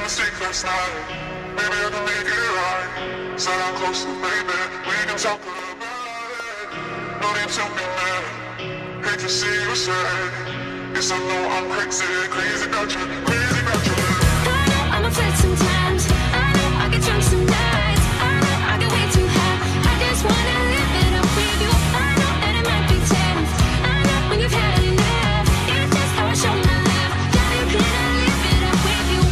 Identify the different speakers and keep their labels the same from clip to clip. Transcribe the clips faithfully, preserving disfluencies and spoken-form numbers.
Speaker 1: mistake last night. Maybe I can make it right. Sit down closer, baby. We can talk about it. No need to be mad. Hate to see you sad. Yes, I know I'm crazy, crazy about you, crazy about you.
Speaker 2: I know I'm afraid sometimes. I know I get drunk some nights. I know I get way too high. I just wanna live it up with you. I know that it might be tough. I know when you've had enough. It's just how I show my love. Darling, can I live it up with you?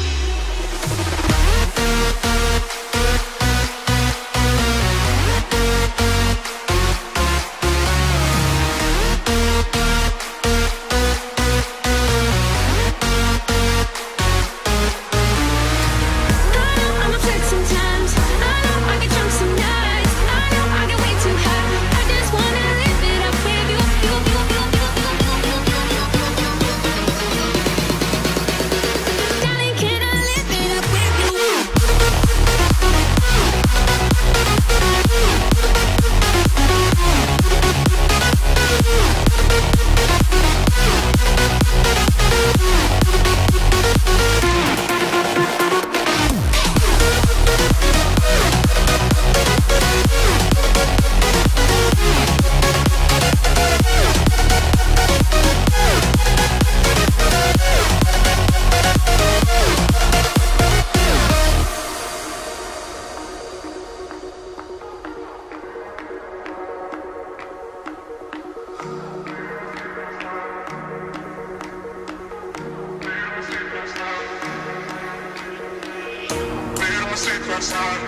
Speaker 1: Last night.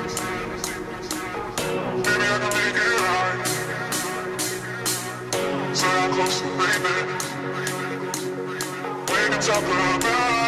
Speaker 1: Maybe I can make it right. Sit down closer, baby. We can talk about